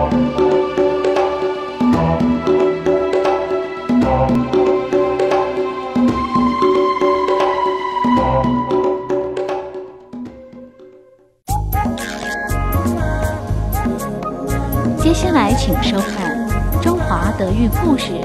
接下来，请收看《中华德育故事》。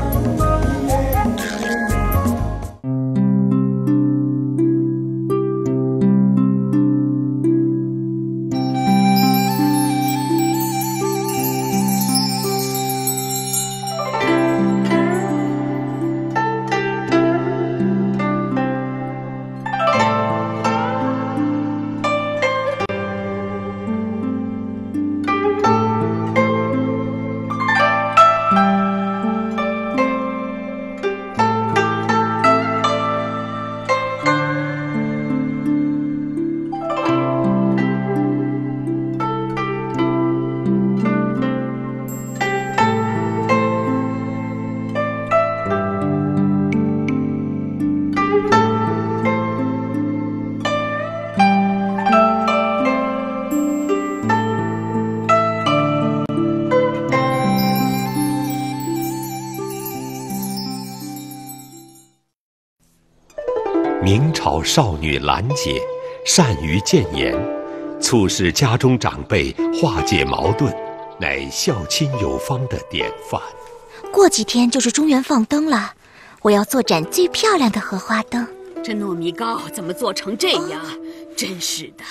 明朝少女兰姐善于谏言，促使家中长辈化解矛盾，乃孝亲有方的典范。 过几天就是中原放灯了，我要做盏最漂亮的荷花灯。 这糯米糕怎么做成这样？真是的。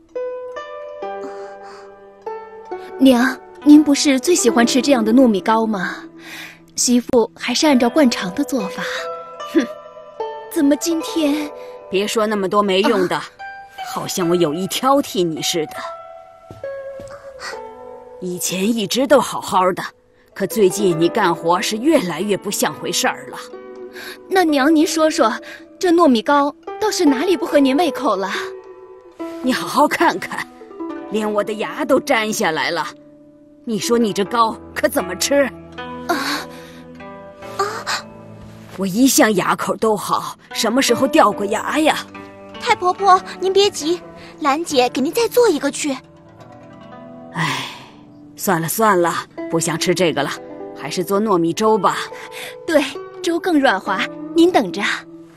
娘，您不是最喜欢吃这样的糯米糕吗？媳妇还是按照惯常的做法。 哼， 怎么今天…… 别说那么多没用的，好像我有意挑剔你似的。以前一直都好好的，可最近你干活是越来越不像回事儿了。 那娘，您说说，这糯米糕倒是哪里不合您胃口了？ 你好好看看，连我的牙都粘下来了。你说你这糕可怎么吃？我一向牙口都好，什么时候掉过牙呀？ 太婆婆，您别急，兰姐给您再做一个去。 哎，算了算了，不想吃这个了，还是做糯米粥吧。 对，粥更软滑，您等着。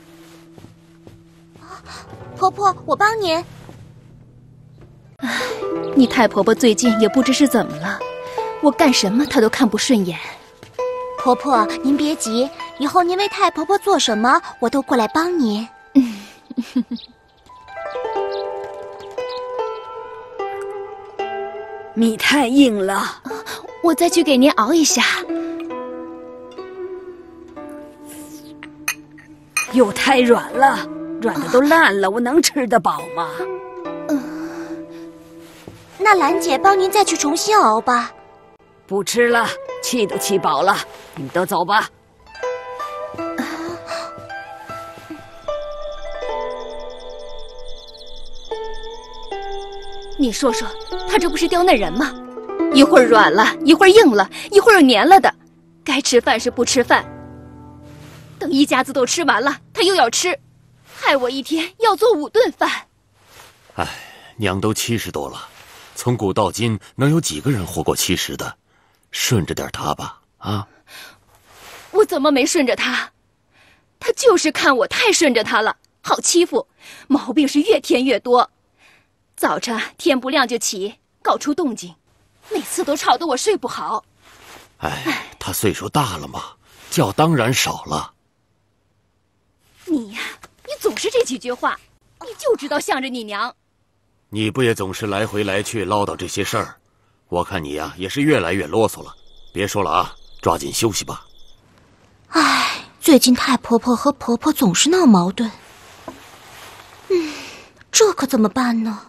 婆婆，我帮您。 唉，你太婆婆最近也不知是怎么了，我干什么她都看不顺眼。 婆婆，您别急，以后您为太婆婆做什么，我都过来帮您。 米太硬了， 我再去给您熬一下。 又太软了，软的都烂了，我能吃得饱吗？ 那兰姐帮您再去重新熬吧。 不吃了，气都气饱了，你们都走吧。 你说说，他这不是刁难人吗？一会儿软了，一会儿硬了，一会儿又黏了的，该吃饭是不吃饭。等一家子都吃完了，他又要吃，害我一天要做5顿饭。 哎，娘都70多了，从古到今能有几个人活过70的？顺着点他吧，啊！ 我怎么没顺着他？他就是看我太顺着他了，好欺负，毛病是越添越多。早晨天不亮就起，搞出动静，每次都吵得我睡不好。 哎，他岁数大了嘛，觉当然少了。 你呀，你总是这几句话，你就知道向着你娘。 你不也总是来回来去唠叨这些事儿？我看你呀，也是越来越啰嗦了。别说了啊，抓紧休息吧。 唉，最近太婆婆和婆婆总是闹矛盾。这可怎么办呢？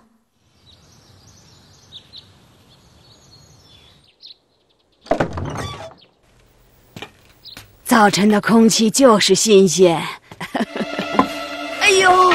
早晨的空气就是新鲜。哎呦！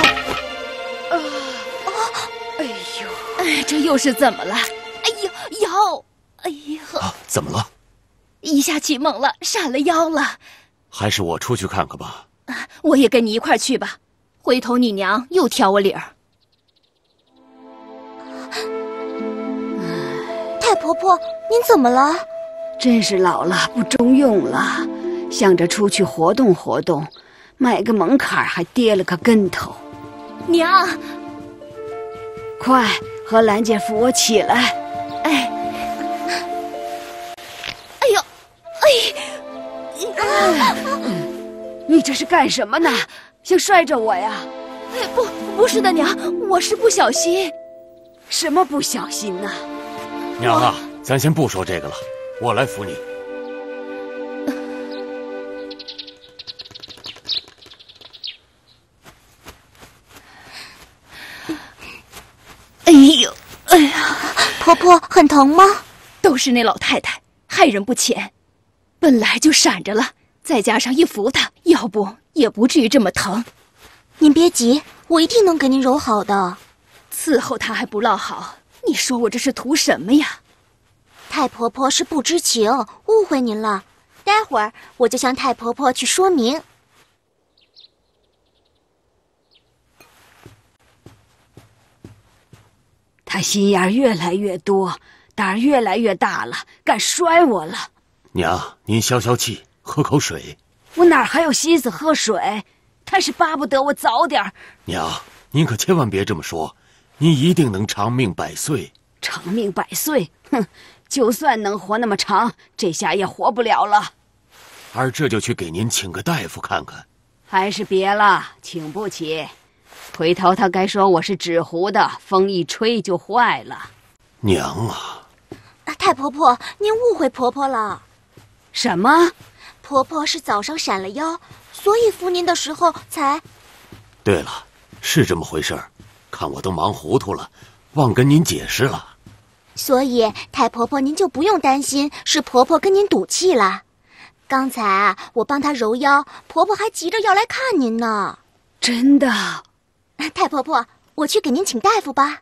哎呦！ 哎，这又是怎么了？哎呦，腰！哎呦！ 啊，怎么了？ 一下起猛了，闪了腰了。 还是我出去看看吧。 我也跟你一块儿去吧，回头你娘又挑我理儿。 太婆婆，您怎么了？ 真是老了不中用了，想着出去活动活动，迈个门槛还跌了个跟头。 娘， 快和兰姐扶我起来！ 哎，哎呦， 你这是干什么呢？想摔着我呀？ 哎，不是的，娘，我是不小心。 什么不小心呢？ 娘啊，咱先不说这个了，我来扶你。 哎呦，哎呀， 婆婆很疼吗？ 都是那老太太害人不浅，本来就闪着了，再加上一扶她，要不也不至于这么疼。 您别急，我一定能给您揉好的。 伺候她还不落好，你说我这是图什么呀？ 太婆婆是不知情，误会您了。待会儿我就向太婆婆去说明。 她心眼越来越多，胆儿越来越大了，敢摔我了。 娘，您消消气，喝口水。 我哪还有心思喝水？他是巴不得我早点。 娘，您可千万别这么说，您一定能长命百岁。 长命百岁？哼，就算能活那么长，这下也活不了了。 儿这就去给您请个大夫看看。 还是别了，请不起。回头他该说我是纸糊的，风一吹就坏了。 娘啊！ 太婆婆，您误会婆婆了。 什么？ 婆婆是早上闪了腰，所以扶您的时候才…… 对了，是这么回事儿，看我都忙糊涂了，忘跟您解释了。 所以太婆婆您就不用担心是婆婆跟您赌气了。刚才啊，我帮她揉腰，婆婆还急着要来看您呢。 真的？ 太婆婆，我去给您请大夫吧。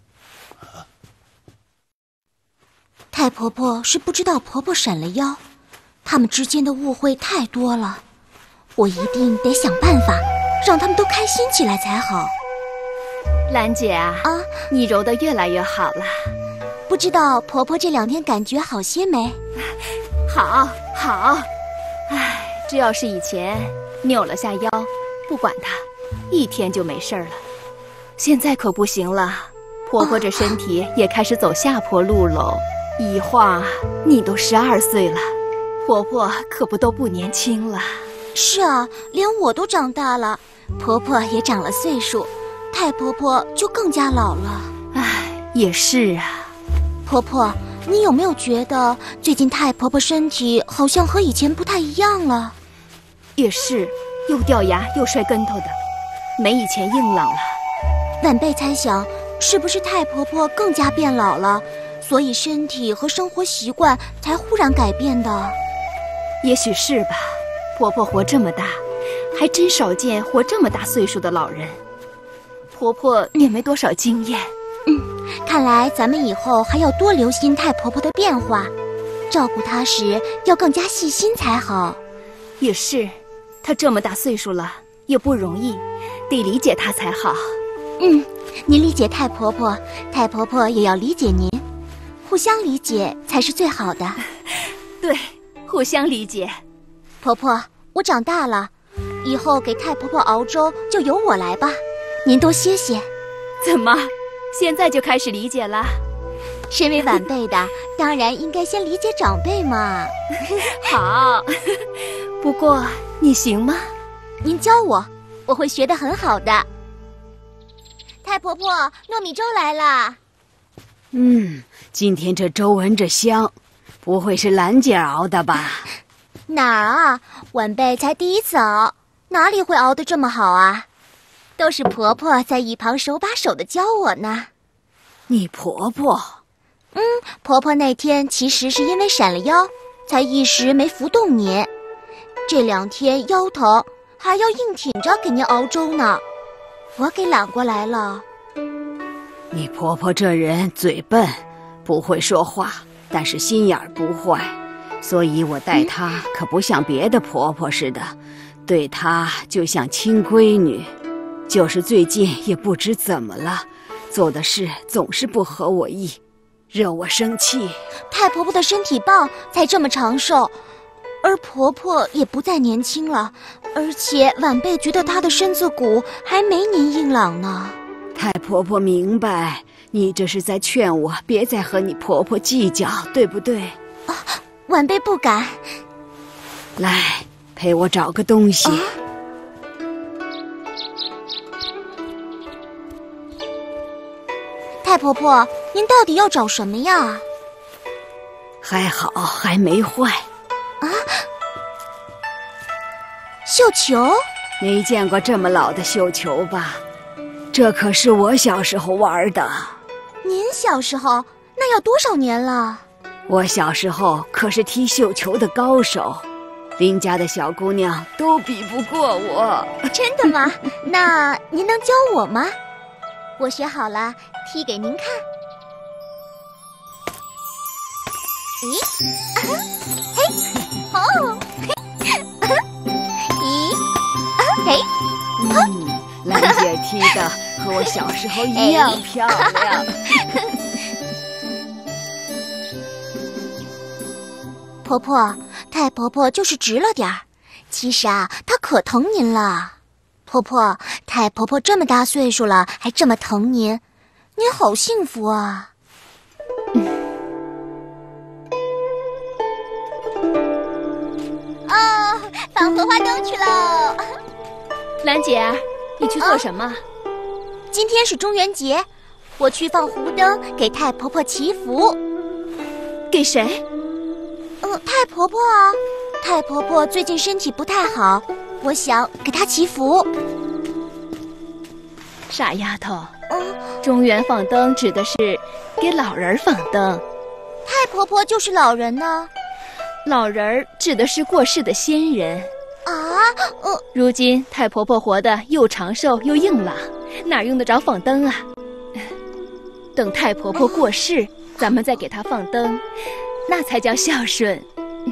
太婆婆是不知道婆婆闪了腰，他们之间的误会太多了，我一定得想办法让他们都开心起来才好。 兰姐啊，你揉得越来越好了。 不知道婆婆这2天感觉好些没？ 好。唉，这要是以前扭了下腰，不管它，1天就没事了。现在可不行了，婆婆这身体也开始走下坡路喽。一晃你都12岁了，婆婆可不都不年轻了。 是啊，连我都长大了，婆婆也长了岁数，太婆婆就更加老了。 唉，也是啊。 婆婆，你有没有觉得最近太婆婆身体好像和以前不太一样了？ 也是，又掉牙又摔跟头的，没以前硬朗了。 晚辈猜想，是不是太婆婆更加变老了，所以身体和生活习惯才忽然改变的？ 也许是吧。婆婆活这么大，还真少见活这么大岁数的老人。婆婆也没多少经验。 看来咱们以后还要多留心太婆婆的变化，照顾她时要更加细心才好。 也是，她这么大岁数了，也不容易，得理解她才好。 您理解太婆婆，太婆婆也要理解您，互相理解才是最好的。 对，互相理解。 婆婆，我长大了，以后给太婆婆熬粥就由我来吧，您多歇歇。 怎么，现在就开始理解了？ 身为晚辈的，当然应该先理解长辈嘛。 好，不过你行吗？ 您教我，我会学得很好的。太婆婆，糯米粥来了。 今天这粥闻着香，不会是兰姐熬的吧？ 哪儿啊，晚辈才第一次熬，哪里会熬得这么好啊？都是婆婆在一旁手把手的教我呢。 你婆婆？ 婆婆那天其实是因为闪了腰，才一时没扶动您。这2天腰疼，还要硬挺着给您熬粥呢，我给揽过来了。 你婆婆这人嘴笨，不会说话，但是心眼儿不坏，所以我待她可不像别的婆婆似的，对她就像亲闺女。就是最近也不知怎么了，做的事总是不合我意。 惹我生气。 太婆婆的身体棒，才这么长寿，而婆婆也不再年轻了，而且晚辈觉得她的身子骨还没您硬朗呢。 太婆婆明白，你这是在劝我别再和你婆婆计较，对不对？ 晚辈不敢。 来，陪我找个东西。 太婆婆，您到底要找什么呀？ 还好，还没坏。 绣球？ 没见过这么老的绣球吧？这可是我小时候玩的。 您小时候？那要多少年了？ 我小时候可是踢绣球的高手，邻家的小姑娘都比不过我。 真的吗？那您能教我吗？我学好了，踢给您看。咦，嘿，哦，嘿，咦，嘿， 兰姐踢的和我小时候一样漂亮。 婆婆，太婆婆就是直了点儿，其实啊，她可疼您了。婆婆，太婆婆这么大岁数了，还这么疼您，您好幸福啊！哦，放荷花灯去喽！ 兰姐，你去做什么？ 今天是中元节，我去放湖灯给太婆婆祈福。 给谁？ 太婆婆啊，太婆婆最近身体不太好，我想给她祈福。 傻丫头，中元放灯指的是给老人放灯。 太婆婆就是老人呢？ 老人指的是过世的先人。 啊， 如今太婆婆活得又长寿又硬朗，哪用得着放灯啊？等太婆婆过世，咱们再给她放灯，那才叫孝顺。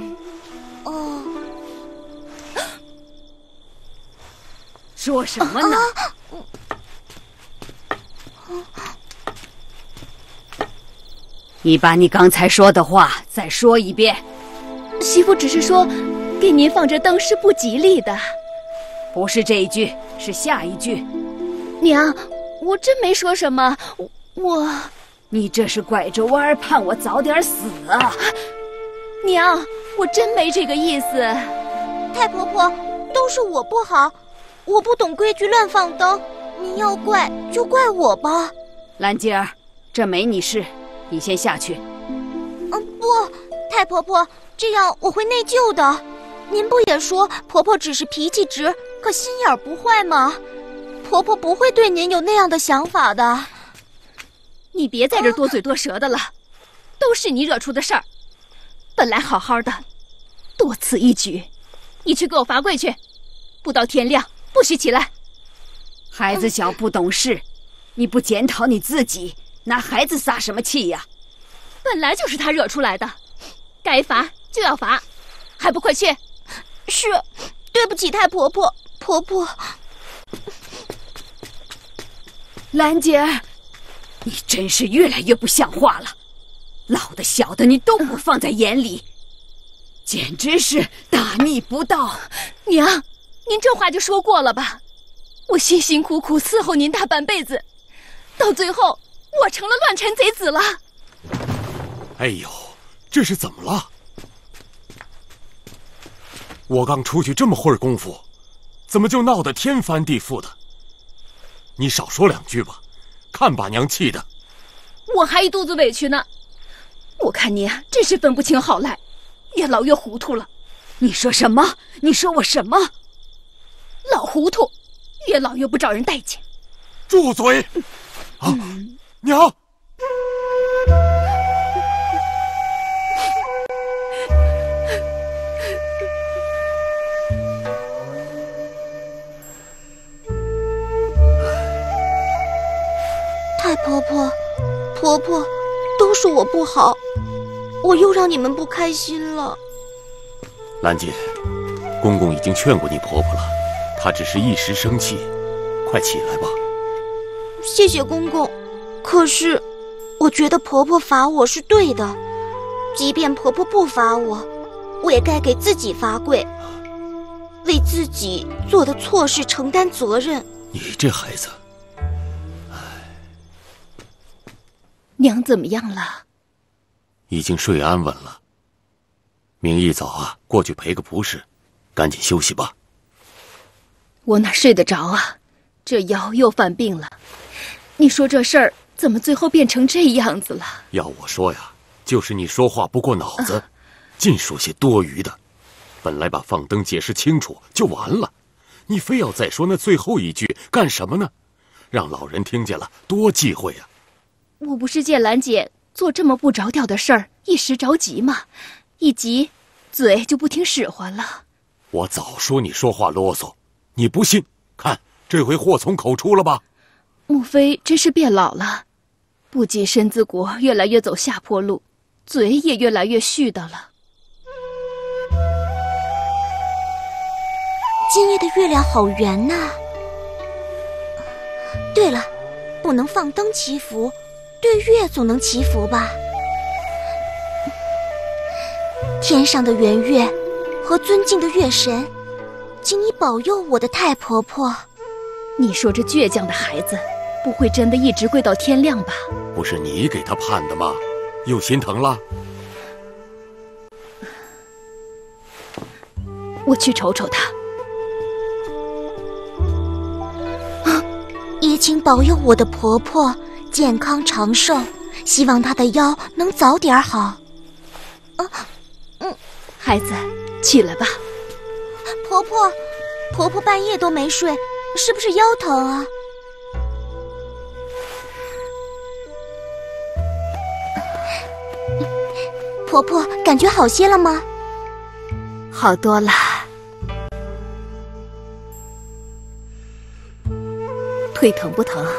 说什么呢？你把你刚才说的话再说一遍。 媳妇只是说，给您放着灯是不吉利的。 不是这一句，是下一句。 娘，我真没说什么，我…… 你这是拐着弯盼我早点死啊！ 娘，我真没这个意思。 太婆婆，都是我不好，我不懂规矩乱放灯，您要怪就怪我吧。 兰姐儿，这没你事，你先下去。 不，太婆婆，这样我会内疚的。您不也说婆婆只是脾气直，可心眼不坏吗？婆婆不会对您有那样的想法的。 你别在这多嘴多舌的了，都是你惹出的事儿。本来好好的，多此一举。你去给我罚跪去，不到天亮不许起来。 孩子小不懂事，你不检讨你自己，拿孩子撒什么气呀？ 本来就是他惹出来的，该罚就要罚，还不快去？ 是，对不起太婆婆。婆婆， 兰姐儿，你真是越来越不像话了，老的小的你都不放在眼里，简直是大逆不道。 娘，您这话就说过了吧？我辛辛苦苦伺候您大半辈子，到最后我成了乱臣贼子了。 哎呦，这是怎么了？我刚出去这么会儿功夫，怎么就闹得天翻地覆的？你少说两句吧，看把娘气的。 我还一肚子委屈呢。我看你啊，真是分不清好赖，越老越糊涂了。 你说什么？你说我什么？ 老糊涂，越老越不招人待见。 住嘴！啊，娘！ 太婆婆，婆婆，都是我不好，我又让你们不开心了。 兰姐，公公已经劝过你婆婆了，她只是一时生气，快起来吧。 谢谢公公，可是我觉得婆婆罚我是对的，即便婆婆不罚我，我也该给自己罚跪，为自己做的错事承担责任。 你这孩子， 娘怎么样了？ 已经睡安稳了。明一早啊，过去赔个不是，赶紧休息吧。 我哪睡得着啊？这腰又犯病了。你说这事儿怎么最后变成这样子了？ 要我说呀，就是你说话不过脑子，尽说些多余的。本来把放灯解释清楚就完了，你非要再说那最后一句干什么呢？让老人听见了多忌讳呀！ 我不是见兰姐做这么不着调的事儿，一时着急嘛，一急嘴就不听使唤了。 我早说你说话啰嗦，你不信？看这回祸从口出了吧？ 莫非真是变老了？不仅身子骨越来越走下坡路，嘴也越来越絮叨了。 今夜的月亮好圆呐。对了，不能放灯祈福，对月总能祈福吧？天上的圆月和尊敬的月神，请你保佑我的太婆婆。 你说这倔强的孩子，不会真的一直跪到天亮吧？ 不是你给他判的吗？又心疼了？ 我去瞅瞅他。 也请保佑我的婆婆健康长寿，希望她的腰能早点好。 孩子，起来吧。 婆婆半夜都没睡，是不是腰疼啊？婆婆感觉好些了吗？ 好多了。腿疼不疼？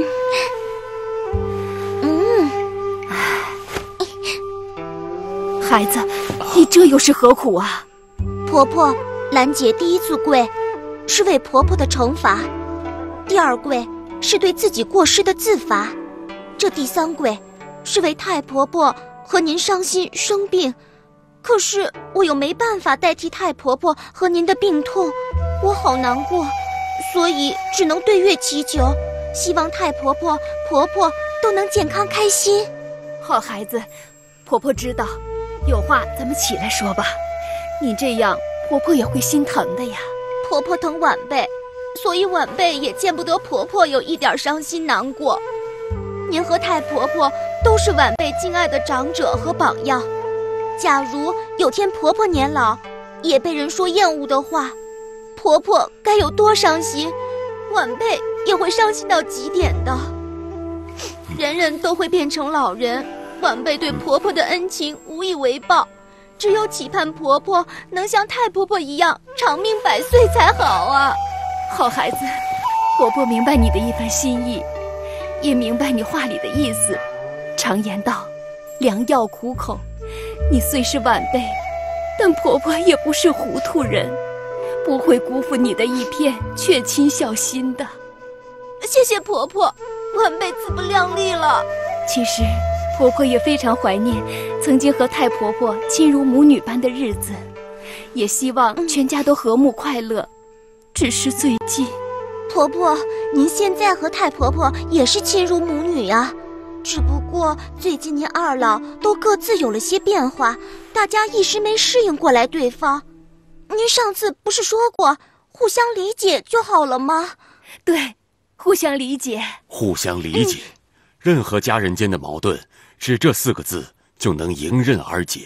孩子，你这又是何苦啊？ 婆婆，兰姐第一次跪，是为婆婆的惩罚；第二跪是对自己过失的自罚；这第三跪是为太婆婆和您伤心生病。可是我又没办法代替太婆婆和您的病痛，我好难过，所以只能对月祈求，希望太婆婆、婆婆都能健康开心。 好孩子，婆婆知道，有话咱们起来说吧。你这样，婆婆也会心疼的呀。 婆婆疼晚辈，所以晚辈也见不得婆婆有一点伤心难过。您和太婆婆都是晚辈敬爱的长者和榜样。假如有天婆婆年老，也被人说厌恶的话，婆婆该有多伤心，晚辈也会伤心到极点的。人人都会变成老人，晚辈对婆婆的恩情无以为报，只有期盼婆婆能像太婆婆一样长命百岁才好啊！ 好孩子，婆婆明白你的一番心意，也明白你话里的意思。常言道，良药苦口。你虽是晚辈，但婆婆也不是糊涂人，不会辜负你的一片确亲孝心的。 谢谢婆婆，晚辈自不量力了。 其实婆婆也非常怀念曾经和太婆婆亲如母女般的日子，也希望全家都和睦快乐。只是最近， 婆婆，您现在和太婆婆也是亲如母女呀，只不过最近您二老都各自有了些变化，大家一时没适应过来对方。您上次不是说过互相理解就好了吗？ 对，互相理解。 互相理解，任何家人间的矛盾，只这4个字就能迎刃而解。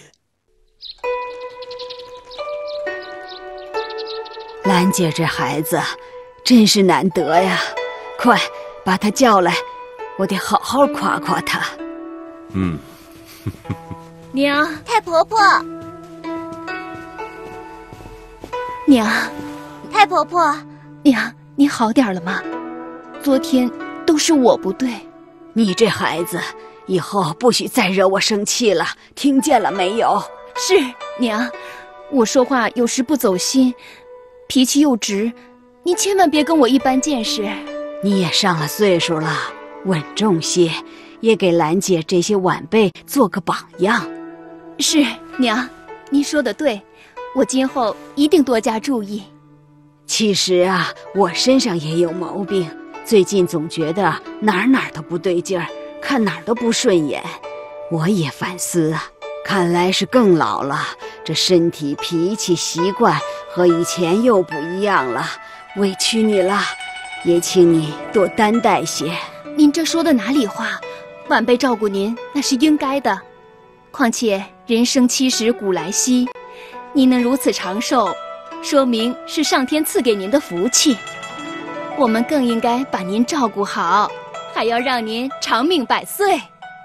兰姐这孩子真是难得呀，快把她叫来，我得好好夸夸她。 娘， 太婆婆， 娘， 太婆婆， 娘，你好点了吗？昨天都是我不对。 你这孩子，以后不许再惹我生气了，听见了没有？ 是，娘，我说话有时不走心，脾气又直，你千万别跟我一般见识。 你也上了岁数了，稳重些， 也给兰姐这些晚辈做个榜样。 是，娘，您说的对，我今后一定多加注意。 其实啊，我身上也有毛病，最近总觉得哪儿都不对劲儿，看哪儿都不顺眼。我也反思啊，看来是更老了，这身体、脾气、习惯和以前又不一样了，委屈你了，也请你多担待些。 您这说的哪里话？晚辈照顾您那是应该的，况且人生70古来稀，您能如此长寿，说明是上天赐给您的福气。我们更应该把您照顾好，还要让您长命百岁。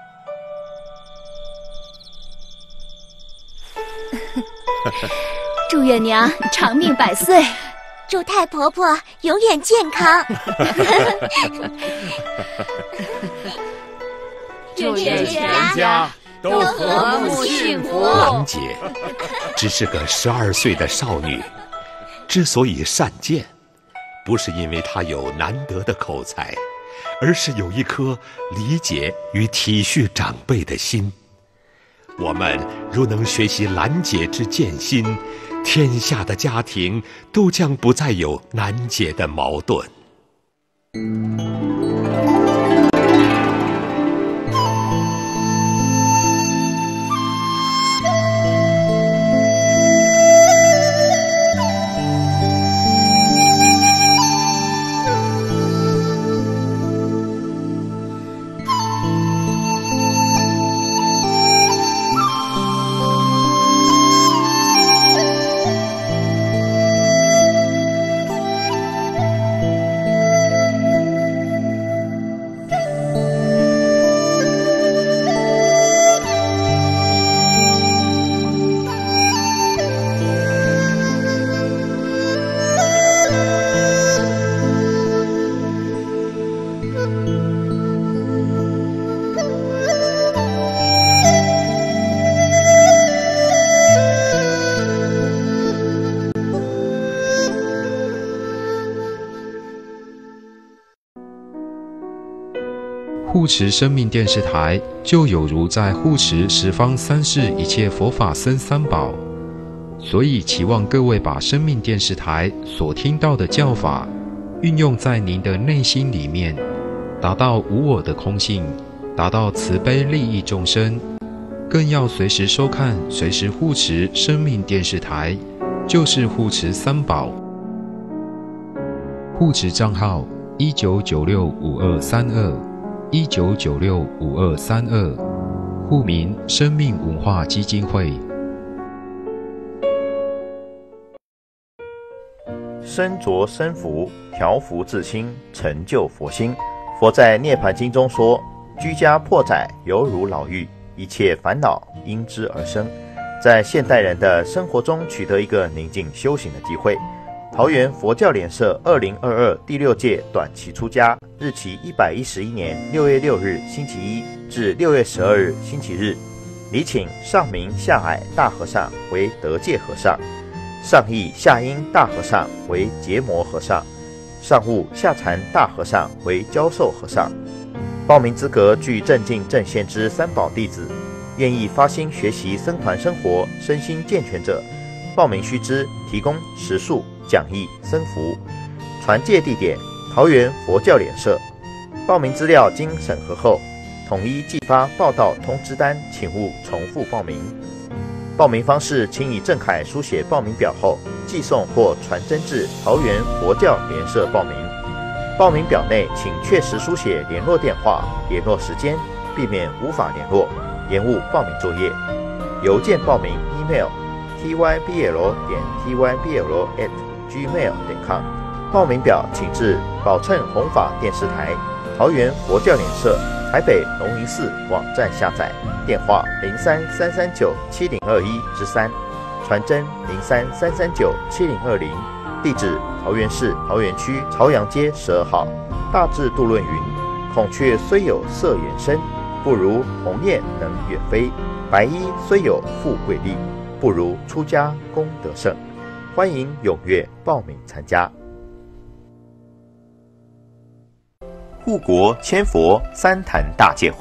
祝月娘长命百岁， 祝太婆婆永远健康。 祝愿全家都和睦幸福。 兰姐只是个12岁的少女，之所以善剑，不是因为她有难得的口才，而是有一颗理解与体恤长辈的心。我们如能学习兰姐之剑心，天下的家庭都将不再有难解的矛盾。 护持生命电视台就有如在护持十方三世一切佛法僧三宝，所以期望各位把生命电视台所听到的教法运用在您的内心里面，达到无我的空性，达到慈悲利益众生，更要随时收看，随时护持生命电视台，就是护持三宝。护持账号19965232，19965232，户名生命文化基金会。 身着身福，调伏自心，成就佛心。佛在《涅盘经》中说：“居家破宅犹如牢狱，一切烦恼因之而生。”在现代人的生活中取得一个宁静修行的机会。桃园佛教联社2022第6届短期出家，日期111年6月6日星期一至6月12日星期日，礼请上明下矮大和尚为德戒和尚，上义下阴大和尚为结魔和尚，上悟下禅大和尚为教授和尚。报名资格具正净正现之三宝弟子，愿意发心学习僧团生活、身心健全者，报名须知提供食宿、讲义、僧服。传戒地点桃园佛教联社。报名资料经审核后，统一寄发报到通知单，请勿重复报名。报名方式，请以正楷书写报名表后寄送或传真至桃园佛教联社报名。报名表内请确实书写联络电话、联络时间，避免无法联络，延误报名作业。邮件报名 email tybl.tybl@gmail.com。报名表请至宝乘弘法电视台、桃园佛教联社、台北龙云寺网站下载，电话03-339-7021-3，传真03-339-7020，地址桃园市桃园区朝阳街12号。大智度论云：孔雀虽有色眼身，不如鸿雁能远飞；白衣虽有富贵力，不如出家功德胜。欢迎踊跃报名参加。护国千佛三坛大戒会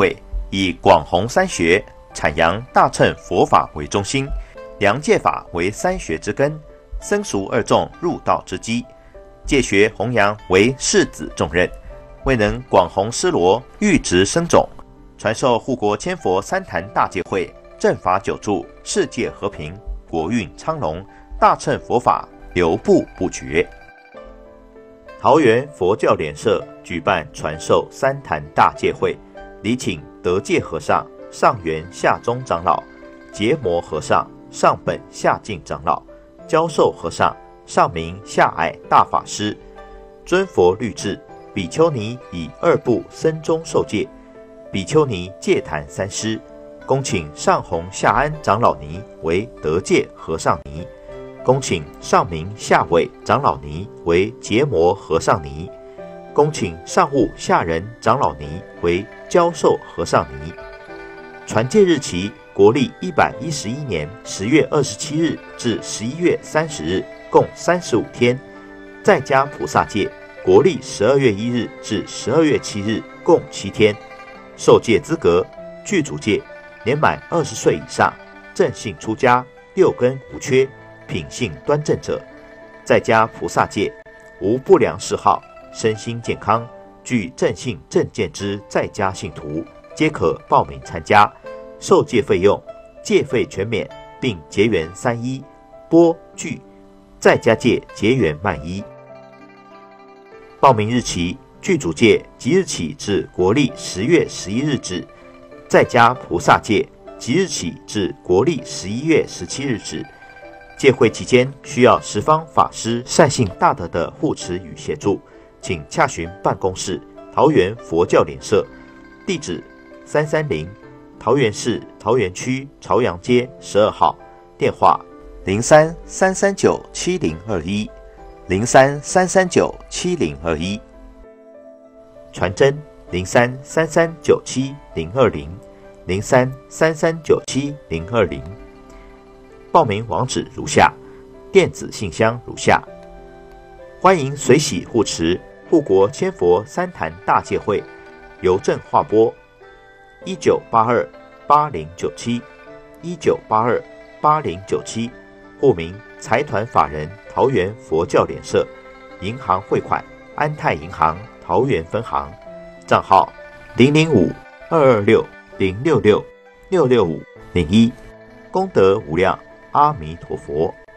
以广弘三学、阐扬大乘佛法为中心，良戒法为三学之根，僧俗二众入道之基，戒学弘扬为世子重任。未能广弘施罗，育植生种，传授护国千佛三坛大戒会，正法久住，世界和平，国运昌隆，大乘佛法流布不绝。桃园佛教联社举办传授三坛大戒会，礼请德戒和尚、上元下中长老、结摩和尚、上本下净长老、教授和尚、上明下矮大法师，尊佛律制，比丘尼以2部僧中受戒，比丘尼戒坛3师，恭请上弘下安长老尼为德戒和尚尼，恭请上明下伟长老尼为结摩和尚尼，恭请上悟下人长老尼为教授和尚尼。传戒日期国历111年10月27日至11月30日，共35天。在家菩萨戒国历12月1日至12月7日，共7天。受戒资格：具足戒，年满20岁以上，正信出家，6根无缺，品性端正者。在家菩萨戒，无不良嗜好，身心健康，具正信正见之在家信徒，皆可报名参加。受戒费用：戒费全免，并结缘3衣、钵具，在家戒结缘漫衣。报名日期：具足戒即日起至国历10月11日止，在家菩萨戒即日起至国历11月17日止。戒会期间需要十方法师善信大德的护持与协助，请洽询办公室，桃园佛教联社，地址330桃园市桃园区朝阳街12号，电话03-339-7021 03-339-7021，传真03-3397-020 03-3397-020。报名网址如下，电子信箱如下。欢迎随喜护持护国千佛三坛大戒会，邮政划拨1982-8097 1982-8097，户名财团法人桃园佛教联社，银行汇款安泰银行桃园分行，账号005-226-066-665-01，功德无量，阿弥陀佛。